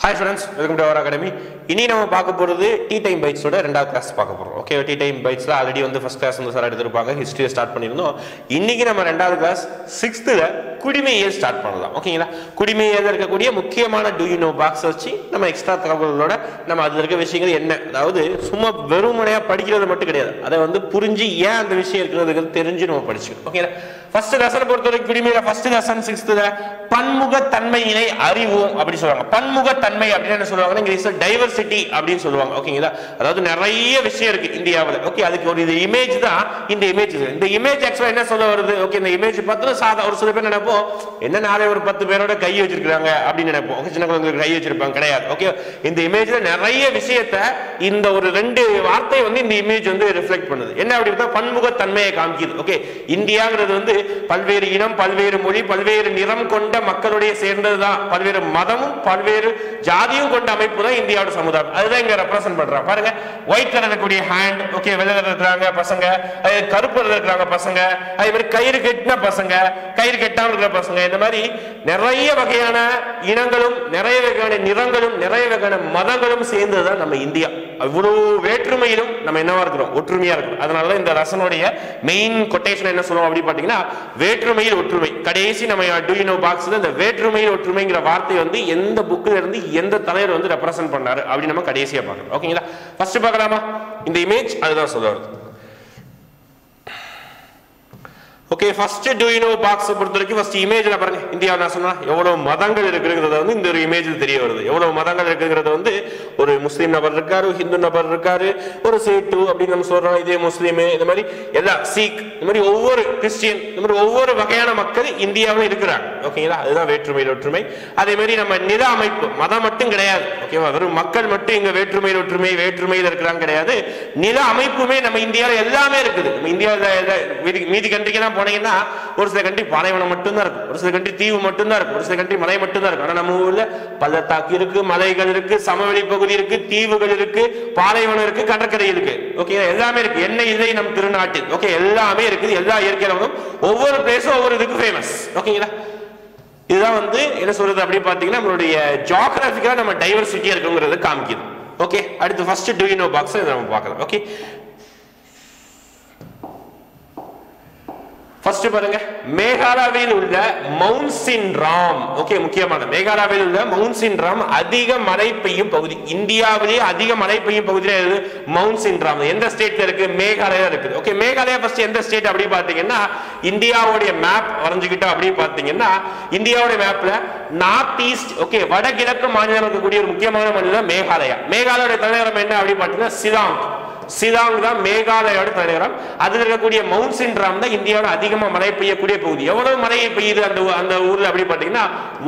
Hi friends, welcome to our academy. இனி நம்ம பார்க்க போறது டீ டைம் பைட்ஸ் ஓட இரண்டாவது கிளாஸ் பார்க்க போறோம். ஓகே, டீ டைம் பைட்ஸ்ல ஆல்ரெடி வந்து ஃபர்ஸ்ட் கிளாஸ் வந்து சார் எடுத்துருப்பாங்க, ஹிஸ்டரியை ஸ்டார்ட் பண்ணியிருந்தோம். இன்னைக்கு நம்ம ரெண்டாவது கிளாஸ் 6th குடிமையை ஸ்டார்ட் பண்ணலாம். ஓகேங்களா? குடிமையில இருக்கக்கூடிய முக்கியமான டு யூ நோ பாக்ஸ் வச்சு நம்ம எக்ஸ்ட்ரா தகவல்களோட நம்ம அதுல இருக்க விஷயங்கள் என்ன, அதாவது சும்மா வெறுமனையா படிக்கிறது மட்டும் கிடையாது, அதை வந்து புரிஞ்சு ஏன் அந்த விஷயம் இருக்கிறது தெரிஞ்சு நம்ம படிச்சுக்கணும். ஓகேங்களா? ஃபர்ஸ்ட் லெசன் பொறுத்தவரைக்கும் குடிமையில ஃபர்ஸ்ட் லெசன் 6th பன்முகத்தன்மையினை அறிவோம் அப்படி சொல்லுவாங்க. பன்முகத்தன்மை அப்படின்னு என்ன சொல்லுவாங்கன்னா இங்கிலீஷ்ல டைவர்சிட்டி அப்படின்னு சொல்லுவாங்க. ஓகேங்களா? அதாவது நிறைய விஷயம் இருக்கு இந்தியாவில். ஓகே, அதுக்கு ஒரு இமேஜ் தான் இந்த இமேஜ். இந்த இமேஜ் ஆக்சுவலா என்ன சொல்ல வருது? ஓகே, இந்த இமேஜ் பார்த்தா சாதா ஒரு சில பேர் நினைப்போம் என்ன நாளே ஒரு 10 பேரோட கை வச்சிருக்காங்க அப்படின்னு நினைப்போம். ஓகே, சின்ன குழந்தைங்களுக்கு கை வச்சிருப்பாங்க, கிடையாது. ஓகே, இந்த இமேஜ்ல நிறைய விஷயத்தை இந்த ஒரு 2 வார்த்தை வந்து இந்த இமேஜ் வந்து ரிஃப்ளெக்ட் பண்ணுது. என்ன அப்படி பார்த்தா பன்முகத்தன்மையை காமிக்குது. ஓகே, இந்தியாங்கிறது வந்து பல்வேறு இனம், பல்வேறு மொழி, பல்வேறு நிறம் கொண்ட மக்களுடைய சேர்ந்ததுதான், பல்வேறு மதமும் பல்வேறு ஜாதியும் கொண்ட அமைப்பு தான் இந்தியாவோட சமுதாயம். அதுதான் இங்க ரெப்ரசென்ட் பண்றாங்க. பாருங்க, ஒயிட் கலர் இருக்கக்கூடிய ஹேண்ட், ஓகே, வெள்ளை இருக்கிறாங்க பசங்க, கருப்பு இருக்கிறாங்க பசங்க, அதே மாதிரி கயிறு கட்டின பசங்க, கயிறு கட்டாமல் இருக்கிற பசங்க, இந்த மாதிரி நிறைய வகையான இனங்களும் நிறைய வகையான நிறங்களும் நிறைய வகையான மதங்களும் சேர்ந்ததுதான் நம்ம இந்தியா. அவ்வளவு வேற்றுமையிலும் நம்ம என்னவா இருக்கிறோம்? ஒற்றுமையா இருக்கிறோம். அதனாலதான் இந்த ரசனுடைய மெயின் கொட்டேஷன் என்ன சொல்லுவோம் அப்படி பாத்தீங்கன்னா வேற்றுமையில் ஒற்றுமை. கடைசி நம்ம டு யூ நோ பாக்ஸ்ல இந்த வேற்றுமையில் ஒற்றுமைங்கிற வார்த்தை வந்து எந்த புக்ல இருந்து எந்த தலைவர் வந்து ரெப்ரசென்ட் பண்ணாரு அப்படி நம்ம கடைசியா பார்க்கணும். ஓகேங்களா? ஃபர்ஸ்ட் பார்க்கலாமா? இந்த இமேஜ் அதுதான் சொல்ல வருது. Okay, first do you know box பொறுத்தவரைக்கும் ஃபர்ஸ்ட் இமேஜ்ல பாருங்க, இந்தியாவில் நான் சொன்னா எவ்வளவு மதங்கள் இருக்குங்கிறத வந்து இந்த ஒரு இமேஜ்ல தெரிய வருது. எவ்வளவு மதங்கள் இருக்குங்கிறது வந்து ஒரு முஸ்லீம் நபர் இருக்காரு, ஹிந்து நபர் இருக்காரு, ஒரு சேட்டு அப்படின்னு நம்ம சொல்றோம், இதே முஸ்லீம், இந்த மாதிரி எல்லா சீக், இந்த மாதிரி ஒவ்வொரு கிறிஸ்டியன், இந்த மாதிரி ஒவ்வொரு வகையான மக்கள் இந்தியாவில் இருக்கிறாங்க. ஓகேங்களா? அதுதான் வேற்றுமையில் ஒற்றுமை. அதே மாதிரி நம்ம நில அமைப்பு, மதம் மட்டும் கிடையாது. ஓகேவா? வெறும் மக்கள் மட்டும் இங்க வேற்றுமையில் ஒற்றுமை வேற்றுமையில் இருக்கிறாங்க கிடையாது, நில அமைப்புமே நம்ம இந்தியாவில் எல்லாமே இருக்குது. நம்ம இந்தியாவில் மீதி கண்ட்ரிக்கு போனீங்கன்னா ஒரு சில கண்ட்ரி பாலைவனம் மட்டும்தான் இருக்கும், ஒரு சில கண்ட்ரி தீவு மட்டும்தான் இருக்கும், ஒரு சில கண்ட்ரி மலை மட்டும்தான் இருக்கும். ஆனா நம்ம ஊர்ல பள்ளத்தாக்கு இருக்கு, மலைகள் இருக்கு, சமவெளி பகுதி இருக்கு, தீவுகள் இருக்கு, பாலைவனம் இருக்கு, கடற்கரை இருக்கு. ஓகே, எல்லாமே இருக்கு. என்ன இல்லை நம் திருநாட்டில். ஓகே, எல்லாமே இருக்குது. எல்லா இயற்கையிலும் ஒவ்வொரு பிளேஸும் ஒவ்வொரு இதுக்கு ஃபேமஸ். ஓகேங்களா? இதுதான் வந்து என்ன சொல்றது அப்படி பாத்தீங்கன்னா நம்மளுடைய ஜியோகிராபிக்கலா நம்ம டைவர்சிட்டியா இருக்குங்கிறது காமிக்குது. ஓகே, அடுத்து first do you know box நம்ம பார்க்கலாம். ஓகே, ஃபர்ஸ்ட் பாருங்க, மேகாலயாவில் உள்ள மவுண்ட் சின்ராம். ஓகே, முக்கியமான மேகாலயாவில் உள்ள மவுண்ட் சின்ராம் அதிக மழை பெய்யும் பகுதி. இந்தியாவிலேயே அதிக மழை பெய்யும் பகுதியில் மவுண்ட் சின்ராம் எந்த ஸ்டேட்ல இருக்கு? மேகாலயா இருக்குது. ஓகே, மேகாலயா ஃபர்ஸ்ட் எந்த ஸ்டேட் அப்படி பாத்தீங்கன்னா இந்தியாவுடைய மேப் வரைஞ்சுக்கிட்டோம் அப்படி பாத்தீங்கன்னா இந்தியாவுடைய மேப்ல நார்த் ஈஸ்ட், ஓகே, வடகிழக்கு மாநிலம் இருக்கக்கூடிய ஒரு முக்கியமான மாநிலம் மேகாலயா. மேகாலயாவுடைய தலைநகரம் என்ன அப்படி பாத்தீங்கன்னா சிலாங். சிலாங் தான் மேகாலயோட தலைநகரம். அதுல இருக்கக்கூடிய மவுண்ட் சின்ராம் தான் இந்தியாவோட அதிகமா மழை பெய்யக்கூடிய பகுதி. எவ்வளவு மழை பெய்யுது அந்த ஊர்ல அப்படி பாத்தீங்கன்னா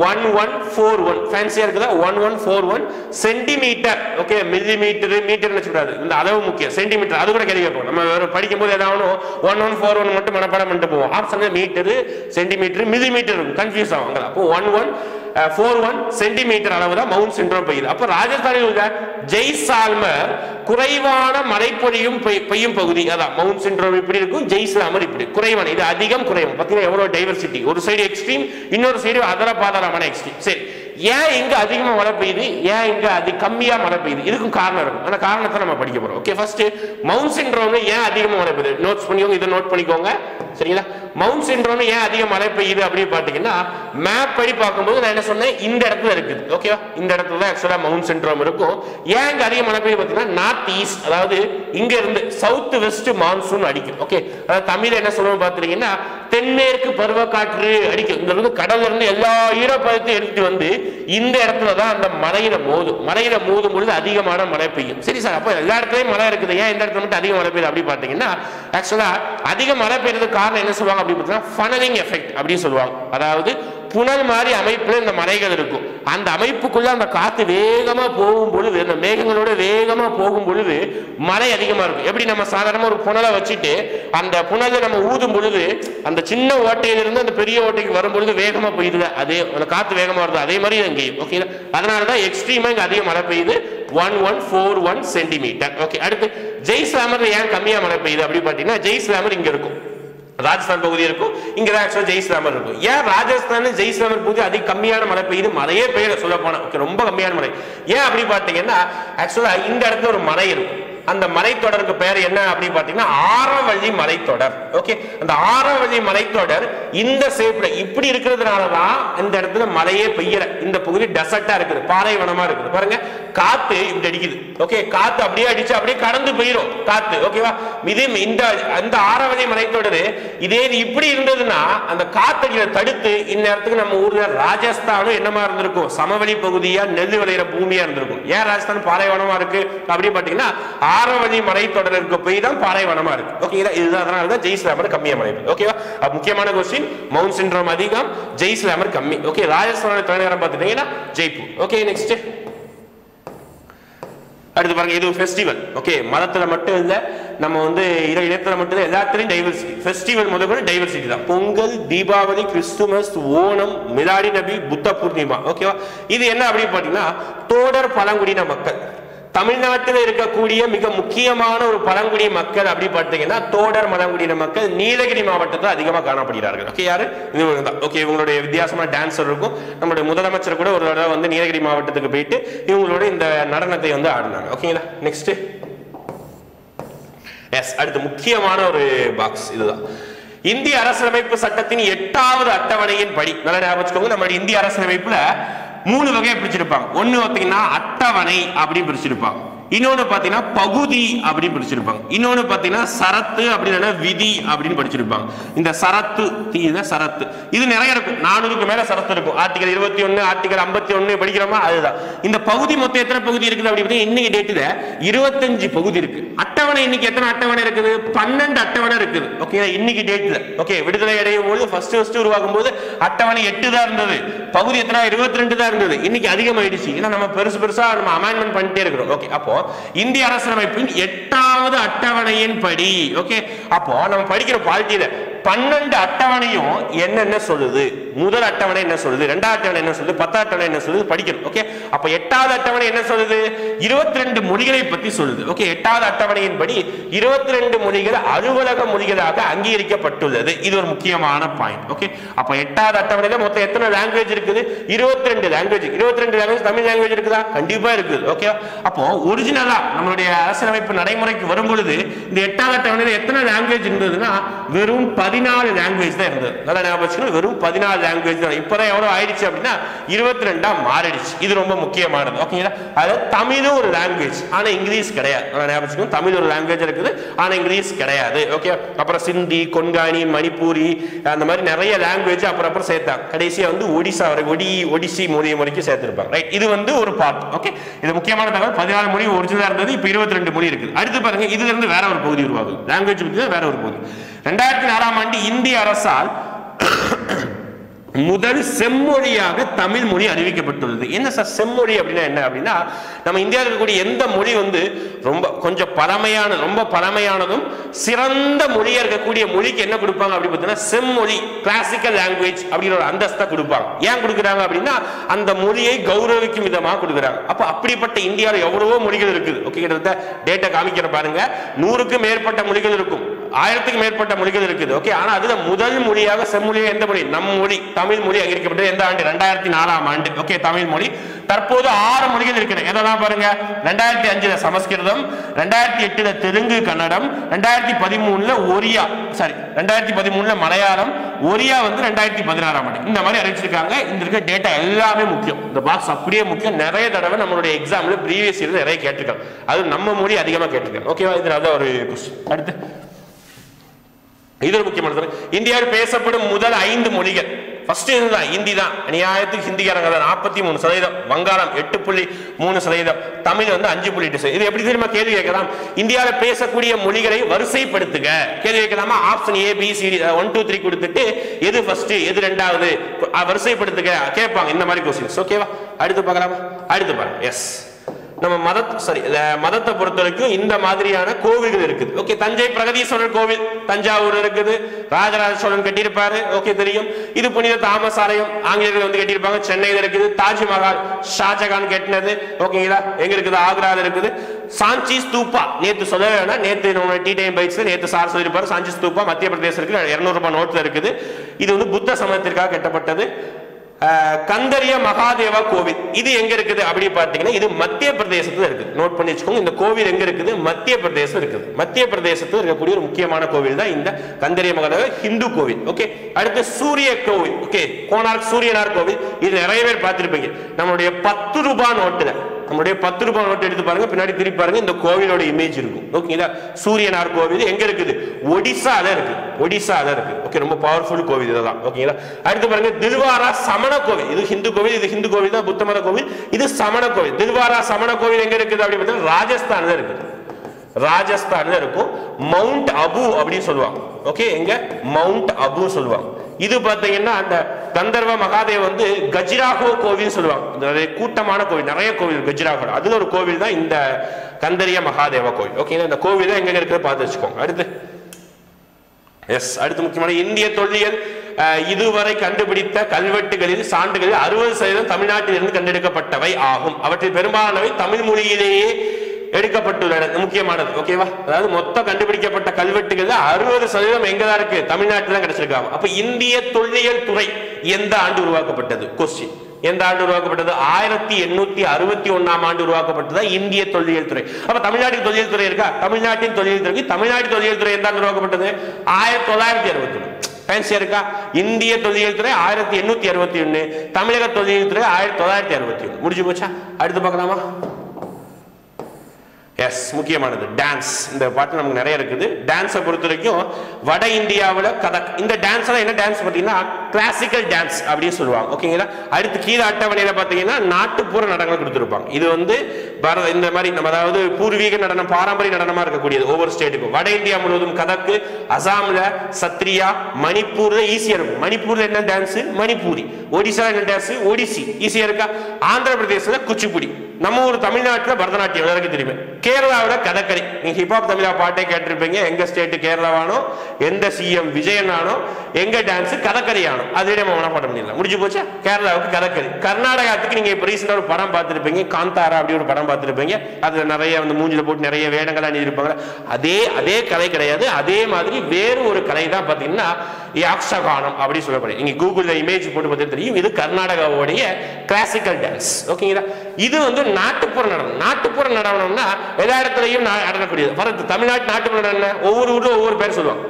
1141 ஃபேன்சியா இருக்குதா, 1141 சென்டிமீட்டர். ஓகே, மில்லிமீட்டர் மீட்டர் வச்சுக்கூடாது, இந்த அளவு முக்கியம். சென்டிமீட்டர் அது கூட கேள்வி கேட்போம். நம்ம படிக்கும் போது ஏதாவது 1141 மட்டும் மனப்பாடம் பண்ணிட்டு போவோம். ஆப்ஷன் மீட்டர், சென்டிமீட்டர், மில்லிமீட்டர் இருக்கும், கன்ஃபியூஸ் ஆகும். அப்போ 1141 சென்டிமீட்டர் அளவு தான் மவுண்ட் சின்ராம் பெய்யுது. அப்ப ராஜஸ்தானில் உள்ள ஜெய்சால்மர் குறைவான மழைப்பொழியும் பெய்யும் பகுதி. அதான் மவுண்ட் சின்ராம் இப்படி இருக்கும், ஜெய்சால்மர் இப்படி குறைவான, இது அதிகம் குறைவும். பார்த்தீங்கன்னா எவ்வளவு டைவர்சிட்டி. ஒரு சைடு எக்ஸ்ட்ரீம், இன்னொரு சைடு அதர பாதாளமான எக்ஸ்ட்ரீம். சரி, ஏன் இங்க அதிகமா மழை பெய்யுது, ஏன் இங்க கம்மியா மழை பெய்யுது? இதுக்கும் காரணம் இருக்கும். அந்த காரணத்தை நம்ம படிக்க போறோம். ஓகே, ஃபர்ஸ்ட் மவுண்ட் சின்ராம்ல ஏன் அதிகமா மழை பெய்யுது நோட்ஸ் பண்ணிக்கோங்க, இதை நோட் பண்ணிக்கோங்க. சரிங்களா? மவுண்ட் சின்ராம்ல ஏன் அதிக மழை பெய்யுது அப்படின்னு பாத்தீங்கன்னா மேப் படி பார்க்கும்போது நான் என்ன சொன்னேன், இந்த இடத்துல இருக்குது. ஓகேவா? இந்த இடத்துல தான் ஆக்சுவலா மவுண்ட் சின்ராம் இருக்கும். ஏன் இங்க அதிக மழை பெய்யுது பாத்தீங்கன்னா நார்த் ஈஸ்ட், அதாவது இங்க இருந்து சவுத் வெஸ்ட் மான்சூன் அடிக்கும். ஓகே, அதாவது தமிழ்ல என்ன சொல்லுவோம் பாத்தீங்கன்னா தென்மேற்கு பருவக்காற்று அடிக்கும். இந்த இருந்து கடல்ல இருந்து எல்லா ஈரப்பதத்தையும் எடுத்துட்டு வந்து இந்த இடத்துல தான் அந்த மலையில மோதும் பொழுது அதிகமான மழை பெய்யும். சரி சார், அப்ப எல்லா இடத்துலயும் மழை இருக்குது, ஏன் இந்த இடத்துல மட்டும் அதிக மழை பெய்யுது அப்படி பாத்தீங்கன்னா ஆக்சுவலா அதிக மழை பெய்யறதுக்கு காரணம் என்ன சொல்லுவாங்க அப்படி பார்த்தீங்கன்னா ஃபனலிங் எஃபெக்ட் அப்படின்னு சொல்லுவாங்க. அதாவது புனல் மாதிரி அமைப்புல இந்த மலைகள் இருக்கும். அந்த அமைப்புக்குள்ள அந்த காத்து வேகமா போகும் பொழுது, அந்த மேகங்களோட வேகமா போகும் பொழுது மழை அதிகமா இருக்கும். எப்படி நம்ம சாதாரண ஒரு புனலை வச்சுட்டு அந்த புனலை நம்ம ஊதும் பொழுது அந்த சின்ன ஓட்டையிலிருந்து அந்த பெரிய ஓட்டைக்கு வரும் பொழுது வேகமா பெய்யுது, அதே அந்த காத்து வேகமா வருது, அதே மாதிரி இங்கேயும். ஓகே, அதனாலதான் எக்ஸ்ட்ரீமா இங்க அதிக மழை பெய்யுது, 1141 சென்டிமீட்டர். ஓகே, அடுத்து ஜெய்சால்மர் ஏன் கம்மியா மழை பெய்யுது அப்படி பாத்தீங்கன்னா ஜெய்சால்மர் இங்க இருக்கும். ராஜஸ்தான் பகுதி இருக்கும், இங்க தான் ஆக்சுவலா ஜெய்ஸ்லாமர் இருக்கும். ஏன் ராஜஸ்தான் ஜெய்ஸ்லாமர் பகுதி அதிக கம்மியான மழை பெய்யுது, மழையே பெய்யல சொல்ல போனா, ரொம்ப கம்மியான மழை. ஏன் அப்படி பாத்தீங்கன்னா ஆக்சுவலா இந்த இடத்துல ஒரு மலை இருக்கும், அந்த மலைத்தொடருக்கு பெயர் என்ன அப்படின்னு பாத்தீங்கன்னா ஆரவள்ளி மலைத்தொடர். ஓகே, அந்த ஆரவள்ளி மலைத்தொடர் இந்த ஷேப்ல இப்படி இருக்கிறதுனாலதான் இந்த இடத்துல மழையே பெய்யல. இந்த பகுதி டெசர்ட்டா இருக்குது, பாலைவனமா இருக்குது. பாருங்க, காத்து இப்படி அடிக்குது. ஓகே, காத்து அப்படியே அடிச்சு அப்படியே கடந்து போயிடும் காத்து. ஓகேவா, இது இந்த ஆரவள்ளி மலைத்தொடர் இதே இப்படி இருந்ததுன்னா அந்த காத்தடியை தடுத்து இந்நேரத்துக்கு நம்ம ஊர்ல ராஜஸ்தானும் என்னமா இருந்திருக்கும், சமவெளி பகுதியா நெல் விளையிற பூமியா இருந்திருக்கும். ஏன் ராஜஸ்தான் பாலைவனமா இருக்கு அப்படின்னு பாத்தீங்கன்னா ஆரவள்ளி மலைத்தொடருக்கு போய் தான் பாலைவனமா இருக்கு. ஓகேங்களா, இதுதான் அதனால தான் ஜெய்ஸ்லாமர் கம்மியா மழை பெய்யுது. ஓகேவா, முக்கியமான क्वेश्चन, மவுண்ட் சிண்ட்ரோம் அதிகம், ஜெய்ஸ்லாமர் கம்மி. ஓகே, ராஜஸ்தானோட தலைநகரம் பார்த்துட்டீங்கன்னா ஜெய்ப்பூர். ஓகே, நெக்ஸ்ட் அடுத்து பாருங்க, இது ஃபெஸ்டிவல். ஓகே, மதத்துல மட்டும் இல்ல, நம்ம வந்து இனத்துல மட்டும் இல்ல, எல்லாத்துலயும் டைவர்சிட்டி. ஃபெஸ்டிவல் முதல்ல டைவர்சிட்டி தான். பொங்கல், தீபாவளி, கிறிஸ்துமஸ், ஓணம், மிலாடி நபி, புத்த பூர்ணிமா. ஓகேவா, இது என்ன அப்படின்னு பாத்தீங்கன்னா தோடர் பழங்குடியின மக்கள். தமிழ்நாட்டில் இருக்கக்கூடிய மிக முக்கியமான ஒரு பழங்குடி மக்கள் அப்படி பார்த்தீங்கன்னா தோடர் பழங்குடியின மக்கள் நீலகிரி மாவட்டத்தில் அதிகமாக காணப்படுகிறார்கள். ஓகே, யாரு இவங்க தான். ஓகே, இவங்களுடைய வித்தியாசமான டான்ஸர் இருக்கும். நம்மளுடைய முதலமைச்சர் கூட ஒரு தடவை வந்து நீலகிரி மாவட்டத்துக்கு போயிட்டு இவங்களோட இந்த நடனத்தை வந்து ஆடினாங்க. ஓகேங்களா, நெக்ஸ்ட் எஸ், அடுத்து முக்கியமான ஒரு பாக்ஸ் இதுதான். இந்திய அரசியலமைப்பு சட்டத்தின் 8வது அட்டவணையின் படி, நல்லா ஞாபகம் வச்சுக்கோங்க, நம்மளுடைய இந்திய அரசியலமைப்புல 3 வகையை பிரிச்சிருப்பாங்க. ஒன்னு பாத்தீங்கன்னா அட்டவணை அப்படி பிரிச்சிருப்பாங்க, இன்னொன்னு பாத்தீங்கன்னா பகுதி அப்படி பிரிச்சிருப்பாங்க, இன்னொன்னு பாத்தீங்கன்னா சரத்து அப்படின்னா விதி அப்படின்னு படிச்சிருப்பாங்க. இந்த சரத்து சரத்து இது நிறைய இருக்கும், 400க்கு மேல சரத்து இருக்கும். ஆர்டிகல் 21, ஆர்டிகல் 51 படிக்கிறோமா, அதுதான். இந்த பகுதி மொத்தம் எத்தனை பகுதி இருக்குது அப்படி பார்த்தீங்கன்னா இன்னைக்கு டேட்ல 25 பகுதி இருக்கு. அட்டவணை இன்னைக்கு எத்தனை அட்டவணை இருக்குது, 12 அட்டவணை இருக்குது. ஓகே, இன்னைக்கு டேட்ல. ஓகே, விடுதலை அடையும் போது ஃபர்ஸ்ட் உருவாக்கும் போது அட்டவணை 8 தான் இருந்தது, பகுதி எத்தனை 22 தான் இருந்தது. இன்னைக்கு அதிகமாயிடுச்சு, ஏன்னா நம்ம பெருசா நம்ம அமெண்ட்மென்ட் பண்ணிட்டே இருக்கிறோம். ஓகே, அப்போ இந்திய அரசியலமைப்பின் 8வது அட்டவணையின் படி, ஓகே, அப்போ நம்ம படிக்கிற பாலிட்டியில 12 அட்டவணையும் என்னென்ன சொல்லுது, முதல் அட்டவணை என்ன சொல்லுது, 2வது அட்டவணை என்ன சொல்லுது, 10வது அட்டவணை என்ன சொல்லுது படிக்கணும். ஓகே, அப்ப 8வது அட்டவணை என்ன சொல்லுது, 22 மொழிகளை பத்தி சொல்லுது. ஓகே, 8வது அட்டவணையின் படி 22 மொழிகள் அலுவலக மொழிகளாக அங்கீகரிக்கப்பட்டுள்ளது. இது ஒரு முக்கியமான பாயிண்ட். ஓகே, அப்ப 8வது அட்டவணையில மொத்தம் எத்தனை லாங்குவேஜ் இருக்குது, 22 லாங்குவேஜ். 22 லாங்குவேஜ் தமிழ் லாங்குவேஜ் இருக்குதா, கண்டிப்பா இருக்குது. ஓகே, அப்போ ஒரிஜினலா நம்மளுடைய அரசியலமைப்பு நடைமுறைக்கு வரும் பொழுது இந்த 8வது அட்டவணையில எத்தனை லாங்குவேஜ் இருந்ததுன்னா வெறும் 14 லாங்குவேஜ் தான் இருந்தது. நல்லா ஞாபகம் வச்சுக்கணும், வெறும் 14 லாங்குவேஜ் தான். இப்பதான் எவ்வளவு ஆயிடுச்சு அப்படின்னா 22 மாறிடுச்சு. இது ரொம்ப முக்கியமானது. ஓகேங்களா, அது தமிழும் ஒரு லாங்குவேஜ், ஆனா இங்கிலீஷ் கிடையாது. நல்லா ஞாபகம் வச்சுக்கணும், தமிழ் ஒரு லாங்குவேஜ் இருக்குது, ஆனா இங்கிலீஷ் கிடையாது. ஓகே, அப்புறம் சிந்தி, கொன்கானி, மணிப்பூரி, அந்த மாதிரி நிறைய லாங்குவேஜ் அப்புறம் சேர்த்தாங்க. கடைசியா வந்து ஒடிசா ஒடிசி மொழி வரைக்கும் சேர்த்திருப்பாங்க. ரைட், இது வந்து ஒரு பார்ட். ஓகே, இது முக்கியமான தகவல். 14 மொழி ஒரிஜினலா இருந்தது, இப்ப 22 மொழி இருக்குது. அடுத்து பாருங்க, இதுல இருந்து வேற ஒரு பகுதி உருவாகுது, லாங்குவேஜ் பத்தி வேற ஒரு பகுதி. 2004ஆம் ஆண்டு இந்திய அரசால் முதல் செம்மொழியாக தமிழ் மொழி அறிவிக்கப்பட்டுள்ளது. என்ன சார் செம்மொழி அப்படின்னா என்ன அப்படின்னா, நம்ம இந்தியாவில் இருக்கக்கூடிய எந்த மொழி வந்து கொஞ்சம் ரொம்ப பழமையானதும் சிறந்த மொழியா இருக்கக்கூடிய மொழிக்கு என்ன கொடுப்பாங்க அப்படி பார்த்தீங்கன்னா செம்மொழி, கிளாசிக்கல் லாங்குவேஜ் அப்படிங்கிற ஒரு அந்தஸ்தை கொடுப்பாங்க. ஏன் கொடுக்குறாங்க அப்படின்னா அந்த மொழியை கௌரவிக்கும் விதமாக கொடுக்குறாங்க. அப்ப அப்படிப்பட்ட இந்தியாவில் எவ்வளவோ மொழிகள் இருக்குது. ஓகே, கிட்டத்தட்ட டேட்டா காமிக்கிற பாருங்க, 100க்கும் மேற்பட்ட மொழிகள் இருக்கும், 1000க்கும் மேற்பட்ட மொழிகள் இருக்குது. ஓகே, ஆனா அதுல முதல் மொழியாக செம்மொழியாக எந்த மொழி, நம் மொழி தமிழ் மொழி அங்கீகரிக்கப்பட்டது எந்த ஆண்டு, 2004ஆம் ஆண்டு. ஓகே, தமிழ் மொழி. தற்போது 6 மொழிகள் இருக்கிறது. எதெல்லாம் பாருங்க, 2005 சமஸ்கிருதம், 2008 தெலுங்கு கன்னடம், 2013 ஒரியா, 2013 மலையாளம், ஒரியா வந்து 2016ஆம் ஆண்டு. இந்த மாதிரி அறிவிச்சிருக்காங்க. இந்த இருக்க டேட்டா எல்லாமே முக்கியம், இந்த பாக்ஸ் அப்படியே முக்கியம். நிறைய தடவை நம்மளுடைய எக்ஸாம்ல ப்ரீவியஸ் இயர்ல நிறைய கேட்டிருக்காங்க, அது நம்ம மொழி அதிகமா கேட்டிருக்காங்க. ஓகேவா, இதுல ஒரு கொஸ்டின். அடுத்து இது முக்கியமானது, இந்தியாவில் பேசப்படும் முதல் 5 மொழிகள். ஃபர்ஸ்ட் இதுதான், ஹிந்தி தான். அநியாயத்துக்கு ஹிந்திக்காரங்க 43%, வங்காளம் 8.3%, தமிழ் வந்து 5.8%. இது எப்படி தெரியுமா கேள்வி கேட்கலாம், இந்தியாவில் பேசக்கூடிய மொழிகளை வரிசைப்படுத்துக கேள்வி கேட்கலாமா. ஆப்ஷன் A B C 1 2 3 கொடுத்துட்டு எது ஃபர்ஸ்ட் எது ரெண்டாவது வரிசைப்படுத்துக கேட்பாங்க. இந்த மாதிரி கொஸ்டின்ஸ். ஓகேவா, அடுத்து பார்க்கலாமா. அடுத்து பாருங்க, எஸ் நம்ம மதத்தை பொறுத்த வரைக்கும் இந்த மாதிரியான கோவில்கள் இருக்குது. ஓகே, தஞ்சை பிரகதீஸ்வரர் கோவில் தஞ்சாவூர் இருக்குது, ராஜராஜ சோழன் கட்டியிருப்பாரு. ஓகே, தெரியும். இது புனித தாமஸ் ஆலயம் ஆங்கிலேயர்கள் வந்து கட்டியிருப்பாங்க, சென்னையில் இருக்குது. தாஜ்மஹால் ஷாஜகான் கட்டினது. ஓகேங்களா, எங்க இருக்குது? ஆக்ரால இருக்குது. சாஞ்சி ஸ்தூபா நேத்து சொல்ல வேணாம், நேத்து நம்ம டி டைம் பைக்ஸ்ல நேத்து சார் சொல்லியிருப்பாரு. சாஞ்சி ஸ்தூபா மத்திய பிரதேசம் இருக்குது, 200 ரூபாய் நோட்ல இருக்குது. இது வந்து புத்த சமயத்திற்காக கட்டப்பட்டது. கந்தரிய மகாதேவா கோவில் இது எங்க இருக்குது அப்படி பார்த்தீங்கன்னா இது மத்திய பிரதேசத்துல இருக்கு. நோட் பண்ணி வச்சுக்கோங்க. இந்த கோவில் எங்க இருக்குது? மத்திய பிரதேசம் இருக்குது. மத்திய பிரதேசத்துல இருக்கக்கூடிய ஒரு முக்கியமான கோவில் தான் இந்த கந்தரிய மகாதேவா ஹிந்து கோவில். ஓகே, அடுத்து சூரிய கோவில். ஓகே, கோனார்க் சூரியனார் கோவில். இது நிறைய பேர் பார்த்திருப்பீங்க. நம்மளுடைய 10 ரூபாய் நோட்டுல நம்மளுடைய 10 ரூபாய் நோட்டு எடுத்து பாருங்க, பின்னாடி திருப்பி பாருங்க, இந்த கோவிலோட இமேஜ் இருக்கும். ஓகேங்களா, சூரியனார் கோவில் எங்க இருக்குது? ஒடிசால இருக்கு. ஒடிசால இருக்கு. ஓகே, ரொம்ப பவர்ஃபுல் கோவில் இதெல்லாம். ஓகேங்களா, அடுத்து பாருங்க தில்வாரா சமண கோவில். இது ஹிந்து கோவில். இது ஹிந்து கோவில் தான், புத்த மத கோவில். இது சமண கோவில். தில்வாரா சமண கோவில் எங்க இருக்குது அப்படி பார்த்தீங்கன்னா ராஜஸ்தான்ல இருக்குது. ராஜஸ்தான்ல இருக்கும். மவுண்ட் அபு அப்படின்னு சொல்லுவாங்க. ஓகே, எங்க? மவுண்ட் அபு சொல்லுவாங்க. இது பாத்தீங்கன்னா அந்த கந்தர்வ மகாதேவ் வந்து கஜிராஹோ கோவில் சொல்லுவாங்க. கூட்டமான கோவில், நிறைய கோவில் கஜிராஹோ. அதுல ஒரு கோவில் தான் இந்த கந்தரிய மகாதேவ கோவில். ஓகே, இந்த கோவில் எங்க இருக்கிறத பார்த்து வச்சுக்கோங்க. அடுத்து முக்கியமான இந்திய தொல்லியல் இதுவரை கண்டுபிடித்த கல்வெட்டுகளில் சான்றுகளில் 60% தமிழ்நாட்டில் இருந்து கண்டெடுக்கப்பட்டவை ஆகும். அவற்றில் பெரும்பாலானவை தமிழ் மொழியிலேயே எடுக்கப்பட்டுள்ளன. முக்கியமானது. ஓகேவா, அதாவது மொத்தம் கண்டுபிடிக்கப்பட்ட கல்வெட்டுகள் 60% எங்கதான் இருக்கு? தமிழ்நாட்டில் கிடைச்சிருக்காங்க. அப்ப இந்திய தொல்லியல் துறை எந்த ஆண்டு உருவாக்கப்பட்டது? கொஸ்டின். எந்த ஆண்டு உருவாக்கப்பட்டது? 1861ஆம் ஆண்டு உருவாக்கப்பட்டது இந்திய தொல்லியல் துறை. அப்ப தமிழ்நாட்டின் தொல்லியல் துறை இருக்கா? தமிழ்நாட்டின் தொல்லியல் துறை தமிழ்நாட்டு தொல்லியல் துறை எந்த ஆண்டு உருவாக்கப்பட்டது? 1961. ஃபேன்சியா இருக்கா? இந்திய தொல்லியல் துறை 1861, தமிழக தொல்லியல் துறை 1961. முடிஞ்சு போச்சா? அடுத்து பார்க்கலாமா? எஸ், முக்கியமானது டான்ஸ். இந்த பாட்டு நமக்கு நிறைய இருக்குது. டான்ஸை பொறுத்த வரைக்கும் வட இந்தியாவில் கதக். இந்த டான்ஸ் என்ன டான்ஸ் பார்த்தீங்கன்னா கிளாசிக்கல் டான்ஸ் அப்படின்னு சொல்லுவாங்க. ஓகேங்களா, அடுத்து கீழே அட்டவணையில் பார்த்தீங்கன்னா நாட்டுப்புற நடனங்கள் கொடுத்துருப்பாங்க. இது வந்து இந்த மாதிரி நம்ம அதாவது பூர்வீக நடனம், பாரம்பரிய நடனமா இருக்கக்கூடியது ஒவ்வொரு ஸ்டேட்டுக்கும். வட இந்தியா முழுவதும் கதக்கு, அசாம்ல சத்ரியா, மணிப்பூர்ல ஈஸியா இருக்கும். மணிப்பூர்ல என்ன டான்ஸ்? மணிப்பூரி. ஒடிசா என்ன டான்ஸ்? ஒடிசி. ஈஸியா இருக்கா? ஆந்திர பிரதேசத்துல குச்சிப்புடி. நம்ம ஊர் தமிழ்நாட்டில் பரதநாட்டியம் எல்லாருக்கும் தெரியுமே. கேரளாவில் கதக்கரி. நீங்க ஹிப்ஹாப் தமிழா பாட்டே கேட்டிருப்பீங்க. எங்க ஸ்டேட் கேரளாவானோ, எந்த சிஎம் விஜயன் ஆனோ, எங்க டான்ஸ் கதக்கரி ஆனோ, அதே நம்ம மனப்பாடம் பண்ணிடலாம். முடிஞ்சு போச்சா? கேரளாவுக்கு கதக்கரி. கர்நாடகாத்துக்கு நீங்க இப்ப ரீசெண்டா ஒரு படம் பார்த்திருப்பீங்க, காந்தாரா அப்படி ஒரு படம் பார்த்திருப்பீங்க. அதுல நிறைய வந்து மூஞ்சில போட்டு நிறைய வேடங்களா இருப்பாங்க. அதே கலை கிடையாது. அதே மாதிரி வேறு ஒரு கலை தான் பாத்தீங்கன்னா யாக்ஷகானம் அப்படி சொல்லப்படுது. நீங்க கூகுள்ல இமேஜ் போட்டு பார்த்தா தெரியும். இது கர்நாடகாவுடைய கிளாசிக்கல் டான்ஸ். ஓகேங்களா, இது வந்து நாட்டுப்புற நடனம். நாட்டுப்புற நடனம்னா எல்லா இடத்துலையும் நடனக்கூடியது. தமிழ்நாட்டு நாட்டுப்புற நடனம் ஒவ்வொரு ஊர்ல ஒவ்வொரு பேர் சொல்லுவாங்க.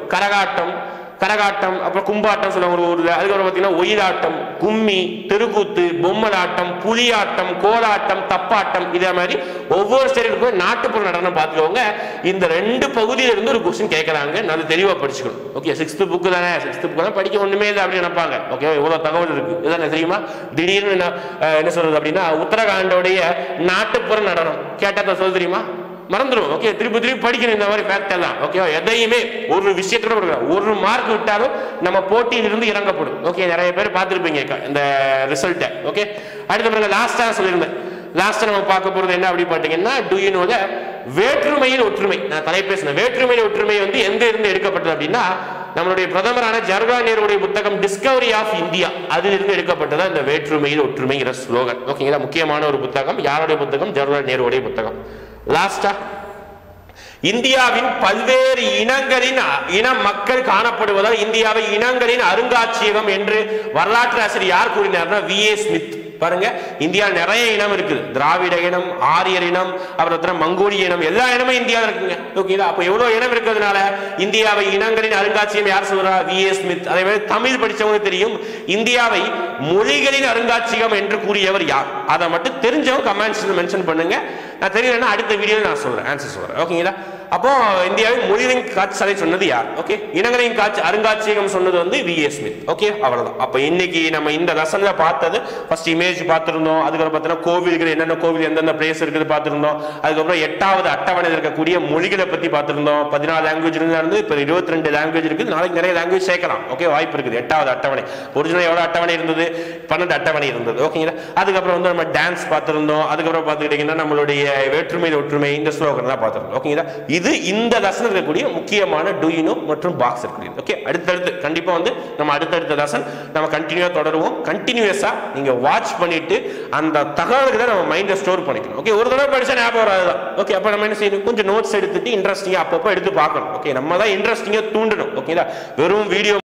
கரகாட்டம், அப்புறம் கும்பாட்டம் சொல்லுவாங்க ஒரு ஊர்ல. அதுக்கப்புறம் பார்த்தீங்கன்னா ஒயிலாட்டம், கும்மி, தெருக்கூத்து, பொம்மலாட்டம், புலியாட்டம், கோலாட்டம், தப்பாட்டம், இதே மாதிரி ஒவ்வொரு ஸ்டேட்டுக்கும் நாட்டுப்புற நடனம் பார்த்துக்கோங்க. இந்த 2 பகுதியில இருந்து ஒரு கொஸ்டின் கேட்கறாங்க. நல்ல தெளிவா படிச்சுக்கணும். ஓகே, 6th புக்கு தானே, 6th புக்கு தான் படிக்க ஒண்ணுமே இல்லை அப்படின்னு நினைப்பாங்க. ஓகே, இவ்வளவு தகவல் இருக்கு. இதான் தெரியுமா? திடீர்னு என்ன சொல்றது அப்படின்னா உத்தரகாண்டோடைய நாட்டுப்புற நடனம் கேட்டா சொல்ல தெரியுமா? மறந்துடும். ஓகே, திருப்பி படிக்கணும் இந்த மாதிரி ஃபேக்ட் எல்லாம். ஓகே, எதையுமே ஒரு விஷயத்தோட ஒரு மார்க் விட்டாலும் நம்ம போட்டியில் இருந்து இறங்கப்படும். ஓகே, நிறைய பேர் பார்த்துருப்பீங்க இந்த ரிசல்ட்டை. ஓகே, அடுத்த பிறகு லாஸ்டா சொல்லியிருந்தேன். லாஸ்டா நம்ம பார்க்க போறது என்ன அப்படி பார்த்தீங்கன்னா டு யூ நோ த வேற்றுமையில் ஒற்றுமை. நான் தலைப்பேசினேன். வேற்றுமையில் ஒற்றுமை வந்து எங்க இருந்து எடுக்கப்பட்டது அப்படின்னா நம்மளுடைய பிரதமரான ஜவஹர்லால் நேருடைய புத்தகம் டிஸ்கவரி ஆஃப் இந்தியா, அதில் இருந்து எடுக்கப்பட்டதா இந்த வேற்றுமையில் ஒற்றுமைங்கிற ஸ்லோகன். ஓகேங்களா, முக்கியமான ஒரு புத்தகம். யாருடைய புத்தகம்? ஜவஹர்லால் நேருடைய புத்தகம். லாஸ்டா இந்தியாவின் பல்வேறு இன மக்கள் காணப்படுவதால் இந்தியாவை இனங்களின் அருங்காட்சியகம் என்று வரலாற்று ஆசிரியர் யார் கூறினார்னா V.A. ஸ்மித். பாருங்க, இந்தியாவில் நிறைய இனம் இருக்குது. திராவிட இனம், ஆரியர் இனம், அப்புறம் மங்கோலிய இனம், எல்லா இனமும் இந்தியாவில் இருக்குங்க. ஓகேங்களா, அப்ப எவ்வளவு இனம் இருக்கிறதுனால இந்தியாவை இனங்களின் அருங்காட்சியகம் யார் சொல்றா? V.A. ஸ்மித். அதே மாதிரி தமிழ் படிச்சவங்க தெரியும். இந்தியாவை மொழிகளின் அருங்காட்சியகம் என்று கூறியவர் யார்? அதை மட்டும் தெரிஞ்சவங்க கமெண்ட்ஸ்ல மென்ஷன் பண்ணுங்க. நான் தெரியலன்னா அடுத்த வீடியோல நான் சொல்றேன், ஆன்சர் சொல்றேன். ஓகேங்களா, அப்போ இந்தியாவின் மொழியின் காட்சிசாலை சொன்னது யார்? ஓகே, இனங்களின் அருங்காட்சியகம் சொன்னது வந்து V.A. ஸ்மித். ஓகே, அவ்வளவுதான். அப்ப இன்னைக்கு நம்ம இந்த லெசன்ல பார்த்தது ஃபர்ஸ்ட் இமேஜ் பார்த்திருந்தோம், அதுக்கப்புறம் பார்த்தீங்கன்னா கோவில்கள் என்னென்ன கோவில் எந்தெந்த பிளேஸ் இருக்குது பார்த்திருந்தோம், அதுக்கப்புறம் 8வது அட்டவணையில் இருக்கக்கூடிய மொழிகளை பத்தி பார்த்திருந்தோம். 14 லாங்குவேஜ் இருந்து இப்போ 22 லாங்குவேஜ் இருக்குது. நாளைக்கு நிறைய லாங்குவேஜ் சேர்க்கலாம். ஓகே, வாய்ப்பு இருக்குது. 8வது அட்டவணை ஒரிஜினல் எவ்வளவு அட்டவணை இருந்தது? 12 அட்டவணை இருந்தது. ஓகேங்களா? அதுக்கப்புறம் வந்து நம்ம டான்ஸ் பார்த்திருந்தோம். அதுக்கப்புறம் பார்த்துக்கிட்டீங்கன்னா நம்மளுடைய வேற்றுமை ஒற்றுமை இந்த ஸ்லோகன் தான் பார்த்திருந்தோம். ஓகேங்களா? இது இந்த லெசன் இருக்கக்கூடிய முக்கியமான டு யூ நோ மற்றும் பாக்ஸ் இருக்குது. ஓகே, அடுத்தடுத்து கண்டிப்பா வந்து நம்ம அடுத்தடுத்த லெசன் நம்ம கண்டினியூவா தொடருவோம். கண்டினியூஸா நீங்க வாட்ச் பண்ணிட்டு அந்த தகவல்களை நம்ம மைண்ட்ல ஸ்டோர் பண்ணிக்கணும். ஓகே, ஒரு தடவை படிச்சா ஞாபகம் வராதுதான். ஓகே, அப்ப நம்ம என்ன செய்யணும்? கொஞ்சம் நோட்ஸ் எடுத்துட்டு இன்ட்ரெஸ்டிங்கா அப்பப்போ எடுத்து பார்க்கணும். ஓகே, நம்ம தான் இன்ட்ரெஸ்டிங்கா தூண்டணும். ஓகேங்களா? வெறும் வீடியோ